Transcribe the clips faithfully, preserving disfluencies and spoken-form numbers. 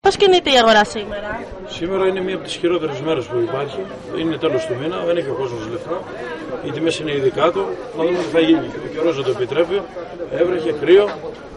Πώς κινείται η αγορά σήμερα? Σήμερα είναι μία από τις χειρότερες μέρες που υπάρχει. Είναι τέλος του μήνα, δεν έχει ο κόσμος λεφτά. Οι τιμές είναι ήδη κάτω. Να δούμε τι θα γίνει. Ο καιρός δεν το επιτρέπει. Έβρεχε, κρύο.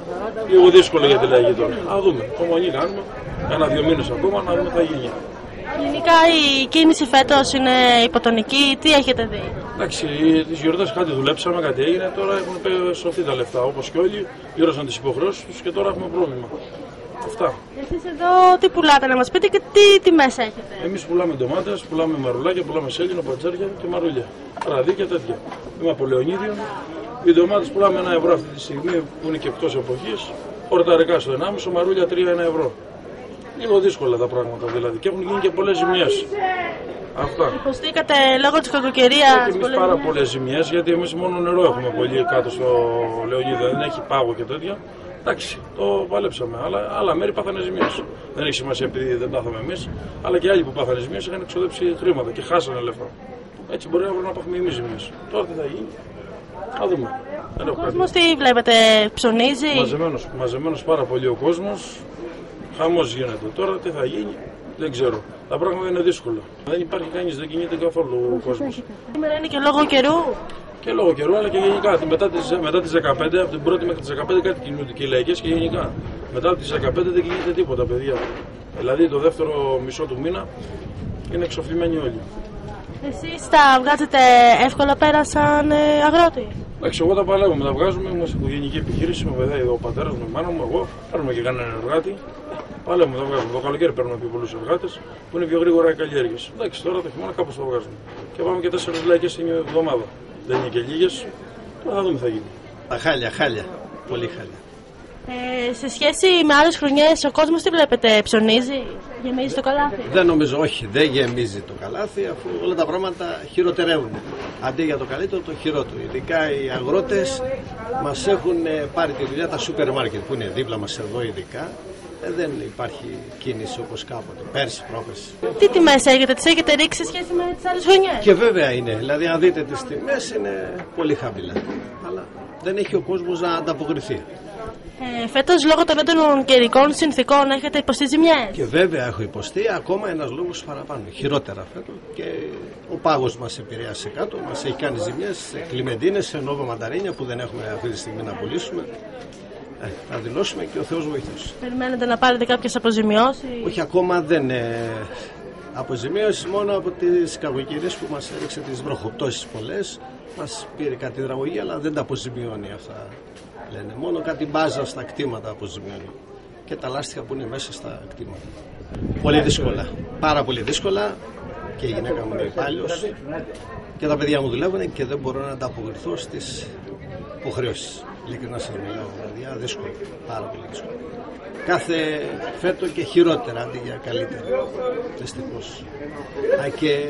Λίγο δύσκολο για τη λαϊκή τώρα. Α δούμε. Υπομονή κάνουμε. Ένα-δύο μήνες ακόμα να δούμε τι θα γίνει. Γενικά η κίνηση φέτος είναι υποτονική. Τι έχετε δει? Εντάξει, τις γιορτές κάτι δουλέψαμε, κάτι έγινε. Τώρα έχουν σωθεί τα λεφτά όπως και όλοι. Πλήρωσαν τις υποχρεώσεις τους και τώρα έχουμε πρόβλημα. Αυτά. Εσείς εδώ τι πουλάτε, να μας πείτε και τι τιμές έχετε? Εμείς πουλάμε ντομάτες, πουλάμε μαρουλάκια, πουλάμε σέλινο, πατζάρια και μαρουλιά. Ραδί και τέτοια. Είμαι από Λεωνίδιο. Οι ντομάτες πουλάμε ένα ευρώ αυτή τη στιγμή που είναι και εκτός εποχής. Ορταρικά στο ενάμιση, μαρούλια τρία ένα ευρώ. Λίγο δύσκολα τα πράγματα δηλαδή και έχουν γίνει και πολλές ζημιές. Αυτά. Υποστήκατε λόγω της κακοκαιρίας? Εμείς πάρα πολλές ζημιές γιατί εμείς μόνο νερό έχουμε πολύ κάτω στο Λεωνίδιο, δεν έχει πάγο και τέτοια. Εντάξει, το παλέψαμε, αλλά άλλα μέρη πάθανε ζημιές. Δεν έχει σημασία επειδή δεν πάθαμε εμείς, αλλά και άλλοι που πάθανε ζημιές είχαν εξοδέψει χρήματα και χάσανε λεφτά. Έτσι μπορεί να πάθουμε εμείς ζημιές. Τώρα τι θα γίνει, θα δούμε. Ο κόσμος τι βλέπετε, ψωνίζει? Μαζεμένος, μαζεμένος πάρα πολύ ο κόσμος, χαμός γίνεται. Τώρα τι θα γίνει, δεν ξέρω. Τα πράγματα είναι δύσκολα. Δεν υπάρχει κανείς, δεν κινείται καθόλου ο κόσμος. Σήμερα είναι και λόγω καιρού. Και λόγω καιρού, αλλά και γενικά. Μετά τις, μετά τις δεκαπέντε, από την πρώτη μέχρι τις δεκαπέντε κάτι κινούνται και οι λαϊκές και γενικά. Μετά τις δεκαπέντε δεν κινείται τίποτα, παιδιά. Δηλαδή το δεύτερο μισό του μήνα είναι εξοφλημένοι όλοι. Εσείς τα βγάζετε εύκολα πέρα σαν ε, αγρότη? Εντάξει, εγώ τα παλεύουμε, τα βγάζουμε. Είμαστε οικογενειακή επιχείρηση, με βοηθάει ο πατέρας μου, η μάνα μου, εγώ. Παίρνουμε και κανέναν εργάτη. Παλεύουμε, τα βγάζουμε. Το καλοκαίρι παίρνουμε πιο πολλούς εργάτες που είναι πιο γρήγορα οι καλλιέργειες. Εντάξει, τώρα το χειμώνα κάπως τα βγάζουμε. Και πάμε και τέσσερις λαϊκές την εβδομάδα. Δεν είναι και λίγες. Τώρα θα δούμε τι θα γίνει. Τα χάλια, χάλια. Πολύ χάλια. Ε, σε σχέση με άλλες χρονιές, ο κόσμος τι βλέπετε, ψωνίζει, γεμίζει το καλάθι? Δεν νομίζω, όχι, δεν γεμίζει το καλάθι αφού όλα τα πράγματα χειροτερεύουν. Αντί για το καλύτερο, το χειρότερο. Ειδικά οι αγρότες μας έχουν πάρει τη δουλειά τα σούπερ μάρκετ που είναι δίπλα μας εδώ ειδικά. Ε, δεν υπάρχει κίνηση όπως κάποτε, πέρσι, πρόπερσι. Τι τιμές έχετε, τις έχετε ρίξει σε σχέση με τις άλλες χρονιές? Και βέβαια είναι, δηλαδή αν δείτε τις τιμές είναι πολύ χαμηλά. Αλλά δεν έχει ο κόσμος να ανταποκριθεί. Ε, φέτος λόγω των έντονων καιρικών συνθήκων έχετε υποστεί ζημιές? Και βέβαια έχω υποστεί ακόμα ένας λόγος παραπάνω, χειρότερα φέτος. Και ο πάγος μας επηρέασε κάτω, μας έχει κάνει ζημιές σε κλιμεντίνες, σε νόβα μανταρίνια που δεν έχουμε αυτή τη στιγμή να πουλήσουμε. Ε, να δηλώσουμε και ο Θεός βοηθός. Περιμένετε να πάρετε κάποιες αποζημιώσεις? Όχι, ακόμα δεν είναι αποζημίωση, μόνο από τις κακοκαιρίες που μας έριξε τις βροχοπτώσεις πολλές. Μας πήρε κάτι υδραγωγή, αλλά δεν τα αποζημιώνει αυτά. Λένε. Μόνο κάτι μπάζα στα κτήματα αποζημιώνει. Και τα λάστιχα που είναι μέσα στα κτήματα. Πολύ δύσκολα. Πάρα πολύ δύσκολα. Και η γυναίκα μου είναι υπάλληλος. Και τα παιδιά μου δουλεύουν και δεν μπορώ να ανταποκριθώ στις υποχρεώσεις. Ειλικρινά σας μιλάω, δηλαδή δύσκολο, πάρα πολύ δύσκολο. Κάθε φέτο και χειρότερα αντί για καλύτερα, δυστυχώς. Α, και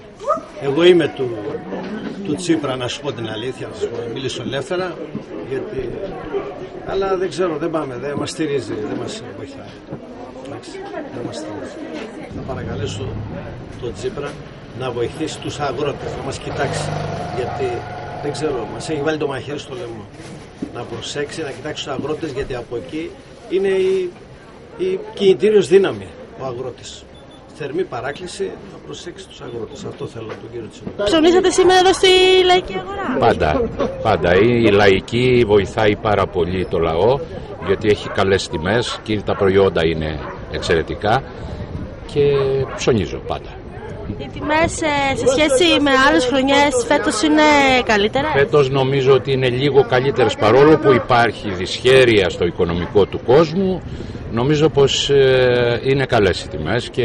εγώ είμαι του, του Τσίπρα, να σου πω την αλήθεια, να σας πω, μιλήσω ελεύθερα, γιατί, αλλά δεν ξέρω, δεν πάμε, δεν μας στηρίζει, δεν μας βοηθάει. Εντάξει, δεν μας στηρίζει. Θα παρακαλέσω τον Τσίπρα να βοηθήσει τους αγρότες, να μας κοιτάξει, γιατί δεν ξέρω, μας έχει βάλει το μαχαίρι στο λαιμό. Να προσέξει, να κοιτάξει τους αγρότες, γιατί από εκεί είναι η, η κινητήριος δύναμη ο αγρότης. Θερμή παράκληση να προσέξει τους αγρότες. Αυτό θέλω από τον κύριο Τσίπρα. Ψωνίζετε σήμερα εδώ στη λαϊκή αγορά? Πάντα, πάντα. Η λαϊκή βοηθάει πάρα πολύ το λαό, γιατί έχει καλές τιμές και τα προϊόντα είναι εξαιρετικά και ψωνίζω πάντα. Οι τιμές σε σχέση με άλλες χρονιές φέτος είναι καλύτερες? Φέτος νομίζω ότι είναι λίγο καλύτερες, παρόλο που υπάρχει δυσχέρεια στο οικονομικό του κόσμου. Νομίζω πως είναι καλές οι τιμές και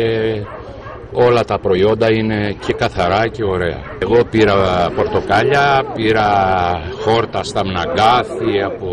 όλα τα προϊόντα είναι και καθαρά και ωραία. Εγώ πήρα πορτοκάλια, πήρα χόρτα στα Μναγκάθη από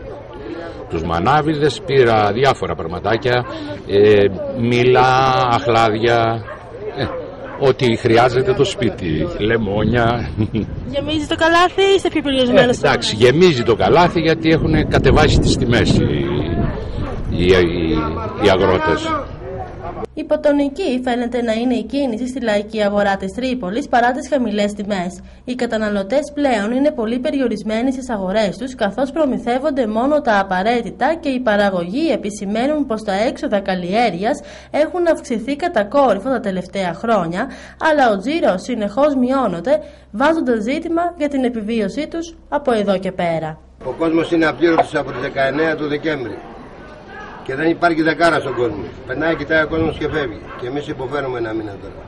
τους μανάβιδες, πήρα διάφορα πραγματάκια, ε, μήλα, αχλάδια, ε, ό,τι χρειάζεται το σπίτι, λεμόνια. Γεμίζει το καλάθι ή είστε πιο περιορισμένος? Ε, εντάξει, γεμίζει το καλάθι γιατί έχουν κατεβάσει τις τιμές οι, οι, οι, οι αγρότες. Υποτονική φαίνεται να είναι η κίνηση στη λαϊκή αγορά της Τρίπολης παρά τις χαμηλές τιμές. Οι καταναλωτές πλέον είναι πολύ περιορισμένοι στις αγορές τους, καθώς προμηθεύονται μόνο τα απαραίτητα και οι παραγωγοί επισημαίνουν πως τα έξοδα καλλιέργειας έχουν αυξηθεί κατακόρυφα τα τελευταία χρόνια, αλλά ο τζίρος συνεχώς μειώνεται, βάζοντας ζήτημα για την επιβίωσή τους από εδώ και πέρα. Ο κόσμος είναι απλήρωτος από τις δεκαεννέα του Δεκέμβρη. Και δεν υπάρχει δεκάρα στον κόσμο. Περνάει, κοιτάει ο κόσμος και φεύγει. Και εμείς υποφέρουμε ένα μήνα τώρα.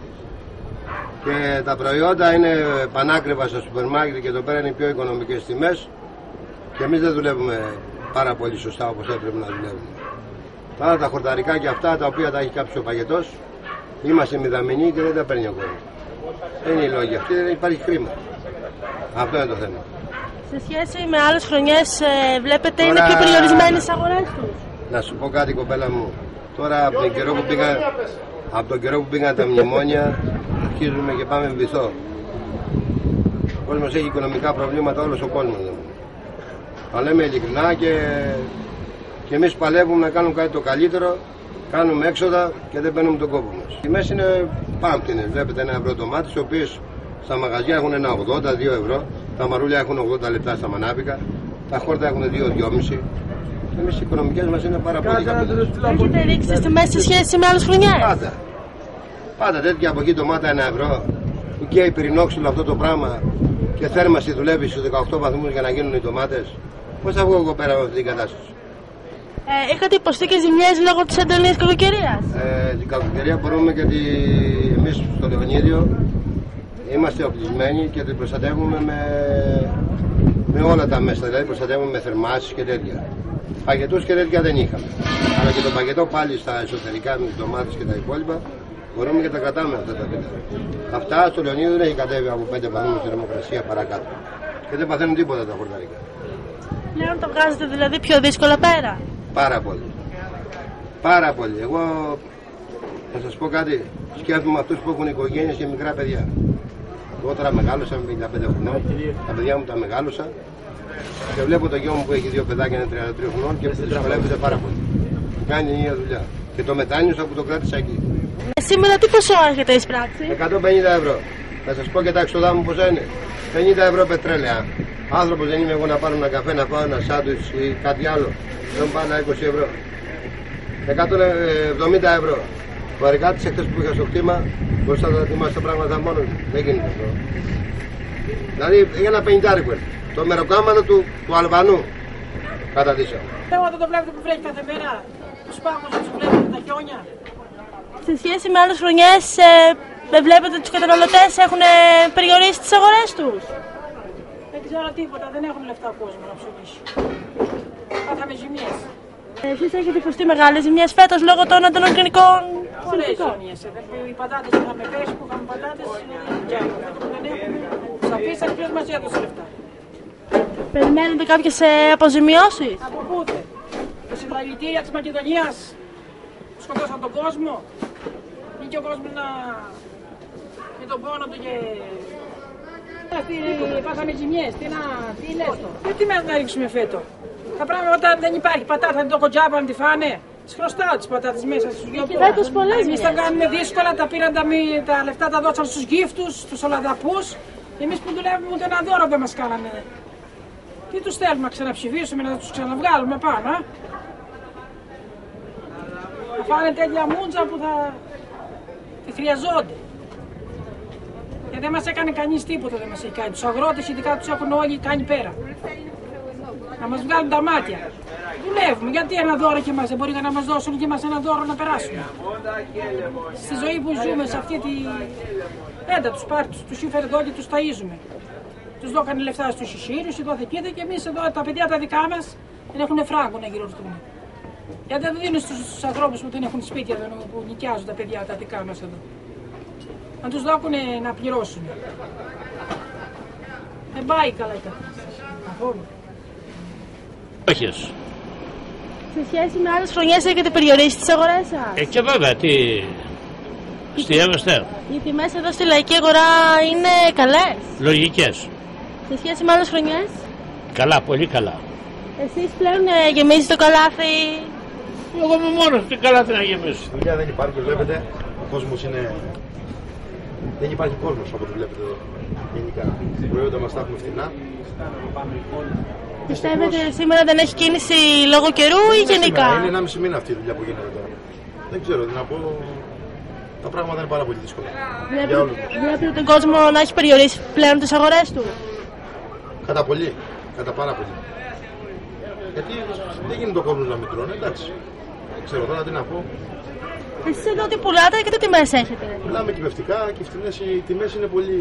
Και τα προϊόντα είναι πανάκριβα στο σούπερ μάρκετ και εδώ πέρα είναι οι πιο οικονομικές τιμές. Και εμείς δεν δουλεύουμε πάρα πολύ σωστά όπως έπρεπε να δουλεύουμε. Τώρα τα χορταρικά και αυτά τα οποία τα έχει κάψει ο παγετός, είμαστε μηδαμινοί και δεν τα παίρνει ο κόσμος. Δεν είναι οι λόγοι αυτοί, δεν υπάρχει χρήμα. Αυτό είναι το θέμα. Σε σχέση με άλλες χρονιές, ε, βλέπετε Τώρα... είναι πιο περιορισμένες τις αγορές τους. Να σου πω κάτι, κοπέλα μου. Τώρα από τον καιρό που πήγαν, από τον καιρό που πήγαν τα μνημόνια, αρχίζουμε και πάμε βυθό. Ο κόσμος έχει οικονομικά προβλήματα, όλος ο κόσμος. Τα λέμε ειλικρινά και, και εμείς παλεύουμε να κάνουμε κάτι το καλύτερο, κάνουμε έξοδα και δεν παίρνουμε τον κόπο μας. Οι τιμές είναι πάμπτινες. Βλέπετε ένα ευρώ ντομάτες, οι οποίες στα μαγαζιά έχουν ένα ογδόντα, δύο ευρώ. Τα μαρούλια έχουν ογδόντα λεπτά στα μανάβικα. Τα χόρτα έχουν δύο δυόμισι. Εμείς οι οικονομικές μας είναι πάρα πολύ καλές. Έχετε ρίξει τις τιμές σε σχέση με άλλες χρονιές? Πάντα. Πάντα τέτοια από εκεί ντομάτα ένα ευρώ. Που καίει πυρηνόξυλο αυτό το πράγμα και θέρμαση δουλεύει στους δεκαοκτώ βαθμούς για να γίνουν οι ντομάτες. Πώς θα βγω εγώ πέρα από αυτή την κατάσταση? Ε, είχατε υποστεί και ζημιές λόγω της έντονης κακοκαιρίας? Ε, την κακοκαιρία μπορούμε γιατί εμείς στο Λεωνίδιο είμαστε οπλισμένοι και την προστατεύουμε με, με όλα τα μέσα. Δηλαδή προστατεύουμε με θερμάσεις και τέτοια. Παγετούς και τέτοια δεν είχαμε. Αλλά και το παγετό πάλι στα εσωτερικά με τις ντομάτες και τα υπόλοιπα μπορούμε και τα κρατάμε αυτά τα πέντε. Αυτά στο Λεωνίδιο δεν έχει κατέβει από πέντε βαθμούς η θερμοκρασία παρακάτω. Και δεν παθαίνουν τίποτα τα χορταρικά. Πλέον το βγάζετε δηλαδή πιο δύσκολα πέρα? Πάρα πολύ. Πάρα πολύ. Εγώ θα σας πω κάτι. Σκέφτομαι αυτούς που έχουν οικογένειες και μικρά παιδιά. Εγώ τώρα μεγάλωσα με πενήντα πέντε χρονών. Τα παιδιά μου τα μεγάλωσα. Και βλέπω το γιο μου που έχει δύο παιδάκια, είναι τριάντα τρία χρονών και δυσκολεύεται πάρα πολύ. Κάνει την ίδια δουλειά. Και το μετάνιωσα που το κράτησα εκεί. Ε, σήμερα τι ποσό έχετε εισπράξει? εκατόν πενήντα ευρώ. Θα σας πω και τα εξοδά μου πόσα είναι. πενήντα ευρώ πετρέλαια. Άνθρωπος δεν είμαι εγώ να πάρω ένα καφέ, να πάω ένα σάντουιτς ή κάτι άλλο. Δεν πάω ένα είκοσι ευρώ. εκατόν εβδομήντα ευρώ. Ο εργάτης εχθές που είχα στο κτήμα μπορούσα να ετοιμάσει τα πράγματα μόνο του. Δεν γίνεται αυτό. Δηλαδή για ένα πενηντάρικο. Το μεροκάματο του, του Αλβανού κατατήσαμε. Όταν το βλέπετε που βρέχει κάθε μέρα, τους πάγους τους βλέπετε τα χιόνια. Σε σχέση με άλλες χρονιές, ε, βλέπετε τους καταναλωτές έχουν περιορίσει τις αγορές τους? Δεν ξέρω τίποτα, δεν έχουν λεφτά ο κόσμος να ψωνίσει. Πάθαμε ζημιές. Ε, εσείς έχετε υποστεί μεγάλες ζημιές φέτος λόγω των αντενοκρινικών συνθήκων? Ζημιές. Οι πατάτες που είχαμε πέσει, που είχαμε πατάτες, και δεν έχουμε. Στα πίστα ποιος μας έδωσε λεφτά. Περιμένετε κάποιες ε, αποζημιώσεις? Από πούτε? Τα συνταγητήρια της Μακεδονίας που σκοτώσαν τον κόσμο ή και ο κόσμος να... με τον πόνο του και... Πάθαμε ζημιές, τι να... τι λες το? Τι μέρες να ρίξουμε φέτο? Τα πράγματα όταν δεν υπάρχει πατάτα, δεν το κοντζάπα να τη φάνε. Τις χρωστάω τις πατάτες μέσα στους γεωργούς. Φέτος πολλές ζημιές. Εμείς τα κάνουμε δύσκολα, τα πήραν τα, τα λεφτά, τα δώσαν στους γύφτους, στους ολαδαπούς. Εμείς που δουλεύουμε ούτε ένα δώρο δεν μας κάνανε. Τι τους θέλουμε, να ξαναψηφίσουμε, να τους ξαναβγάλουμε πάνω, α? Θα φάνε τέτοια μούντζα που θα τη χρειαζόνται. Και δεν μας έκανε κανείς τίποτα, δεν μας έχει κάνει. Τους αγρότες ειδικά τους έχουν όλοι κάνει πέρα. Να μας βγάλουν τα μάτια. Δουλεύουμε, γιατί ένα δώρο και μας δεν μπορεί να μας δώσουν και μας ένα δώρο να περάσουμε. Στη ζωή που ζούμε, σε αυτή τη... Έντα τους πάρει, τους, τους ήφερε εδώ και τους ταΐζουμε. Τους δώκανε λεφτά στους ισχύρους, εδώ θεκίδε και εμείς εδώ τα παιδιά τα δικά μας δεν έχουν φράγκο να γυρωστούν. Γιατί δεν το δίνουν στους ανθρώπους που δεν έχουν σπίτια εδώ, που νοικιάζουν τα παιδιά τα δικά μας εδώ. Να τους δώκουνε να πληρώσουν. Δεν πάει καλά η κατάσταση. Καθόλου. Όχι. Σε σχέση με άλλες χρονιές έχετε περιορίσει τις αγορές σας? Ε, και βέβαια, τι... Στιεύεστε. Οι τιμές εδώ στη λαϊκή αγορά είναι καλές? Λογικές. Σε σχέση με άλλες χρονιές? Καλά, πολύ καλά. Εσείς πλέον ε, γεμίζει το καλάθι Εγώ είμαι μόνος, τι καλά τι να γεμίσω. Δουλειά δεν υπάρχει, βλέπετε, ο κόσμος είναι... Δεν υπάρχει κόσμος από ό,τι βλέπετε εδώ, γενικά. Τα προϊόντα μας τα έχουμε φθηνά. Πιστεύετε σήμερα δεν έχει κίνηση λόγω καιρού ή γενικά? Είναι ένα μισή μήνα αυτή η δουλειά που γίνεται τώρα. Δεν ξέρω, τι να πω, τα πράγματα είναι πάρα πολύ δύσκολα. Βλέπετε τον κόσμο να έχει περιορίσει πλέον τις αγορές του? Κατά πολύ, κατά πάρα πολύ. Γιατί δεν γίνεται ο κόσμος να μην τρώνε, εντάξει. Δεν ξέρω τώρα τι να πω. Εσείς εδώ τι πουλάτε και τι τιμές έχετε? Πουλάμε κυπευτικά και φτηνές, οι τιμές είναι πολύ,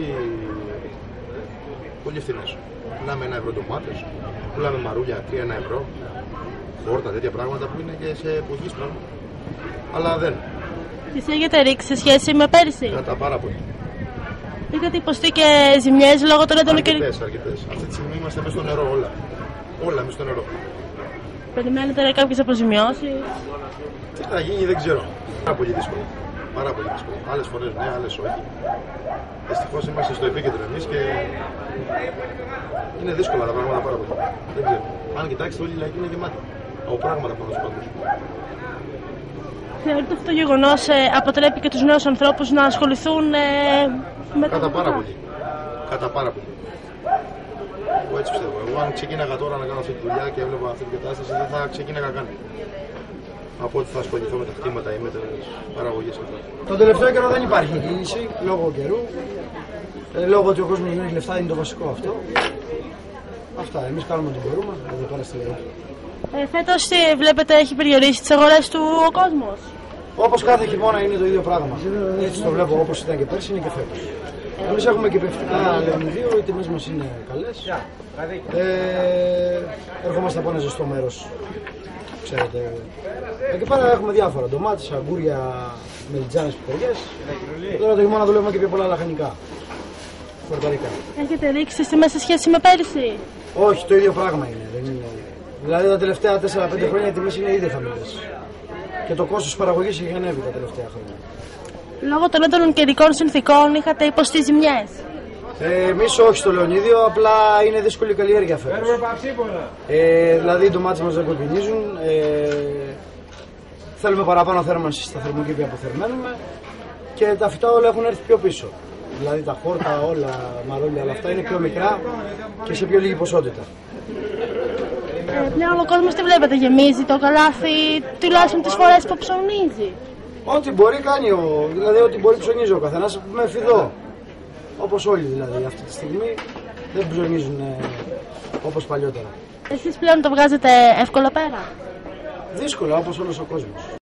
πολύ φθηνές. Πουλάμε ένα ευρώ ντομάτες, πουλάμε μαρούλια τρία ένα ευρώ, χόρτα, τέτοια πράγματα που είναι και σε εποχής πράγμα. Αλλά δεν. Τις έχετε ρίξει σε σχέση με πέρυσι? Κατά πάρα πολύ. Είχατε υποστεί και ζημιές λόγω των έντονων καιρικών? Αρκετές, αρκετές. Αυτή τη στιγμή είμαστε μέσα στο νερό όλα. Όλα μέσα στο νερό. Περιμένετε κάποιες αποζημιώσεις? Τι θα γίνει δεν ξέρω. Πάρα πολύ δύσκολο. Πάρα πολύ δύσκολο. Άλλες φορές ναι, άλλες όχι. Δυστυχώς είμαστε στο επίκεντρο εμείς και είναι δύσκολα τα πράγματα πάρα πολύ. Δεν ξέρω. Αν κοιτάξετε, όλη η λαϊκή είναι γεμάτη από πράγματα πάνω στους πάντους. Θεωρείτε αυτό το γεγονός ε, αποτρέπει και τους νέους ανθρώπους να ασχοληθούν ε, με τα Κατά πάρα πολύ. Κατά πάρα πολύ. Εγώ έτσι πιστεύω. Εγώ αν ξεκίναγα τώρα να κάνω αυτή τη δουλειά και έβλεπα αυτή την κατάσταση, δεν θα ξεκίναγα καν. Από ότι θα ασχοληθώ με τα χτήματα ή με τις παραγωγές και αυτά. Τον τελευταίο καιρό δεν υπάρχει κίνηση λόγω καιρού. Ε, λόγω ότι ο κόσμος δεν έχει λεφτά, είναι το βασικό αυτό. Αυτά. Εμείς κάνουμε ό,τι μπορούμε εδώ πέρα στη Λερά. Ε, φέτος ε, βλέπετε έχει περιορίσει τις αγορές του ο κόσμος? Όπως κάθε χειμώνα είναι το ίδιο πράγμα. Έτσι το βλέπω, όπως ήταν και πέρσι είναι και φέτος. Εμείς έχουμε και πευτικά λεωνιδίου, οι τιμές μας είναι καλές. Ε, ερχόμαστε από ένα ζεστό μέρος. Ξέρετε. Εκεί πέρα έχουμε διάφορα. Ντομάτες, αγκούρια, μελιτζάνες, πιπεριές. Τώρα το χειμώνα δουλεύουμε και πιο πολλά λαχανικά. Φορταρικά. Έχετε ρίξει τις τιμές σε σχέση με πέρυσι? Όχι, το ίδιο πράγμα είναι. Δεν είναι... Δηλαδή τα τελευταία τέσσερα πέντε χρόνια οι τιμές είναι ήδη χαμηλές. Και το κόστος παραγωγής έχει ανέβει τα τελευταία χρόνια. Λόγω των έντονων καιρικών συνθηκών είχατε υποστεί ζημιές? Ε, εμείς όχι στο Λεωνίδιο, απλά είναι δύσκολη η καλλιέργεια φέτος. Ε, δηλαδή οι ντομάτες μας δεν κοκκινίζουν. Ε, θέλουμε παραπάνω θέρμανση στα θερμοκήπια που θερμαίνουμε και τα φυτά όλα έχουν έρθει πιο πίσω. Δηλαδή τα χόρτα, όλα, μαρούλια, όλα αυτά είναι πιο μικρά και σε πιο λίγη ποσότητα. Ε, πλέον ο κόσμος τι βλέπετε, γεμίζει το καλάθι τουλάχιστον τις φορές που ψωνίζει? Ό,τι μπορεί κάνει, ο, δηλαδή ό,τι μπορεί ψωνίζει ο καθένας με φιδό. Όπως όλοι δηλαδή αυτή τη στιγμή δεν ψωνίζουν ε, όπως παλιότερα. Εσείς πλέον το βγάζετε εύκολα πέρα? Δύσκολα όπως όλος ο κόσμος.